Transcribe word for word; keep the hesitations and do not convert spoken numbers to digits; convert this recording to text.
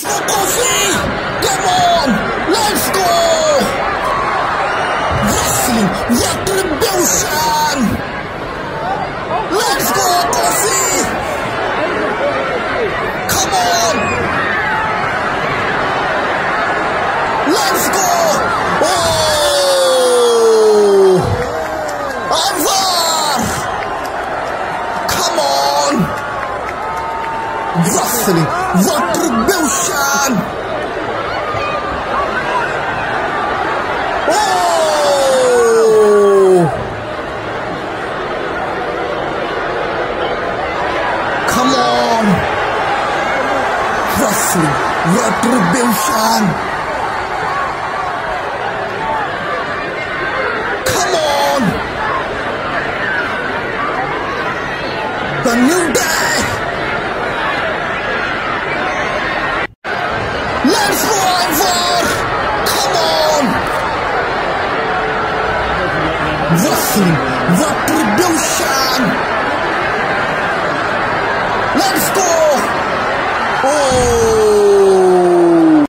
Let's go, Kofi! Come on! Let's go! Wrestling Retribution! Let's go, Kofi! Come on! Let's go! Oh! I V A R! Come on! Wrestling Retribution! Oh! Come on! Wrestling Retribution! Come on! The New Day! Let's go, I V A R! Come on! Wrestling Retribution!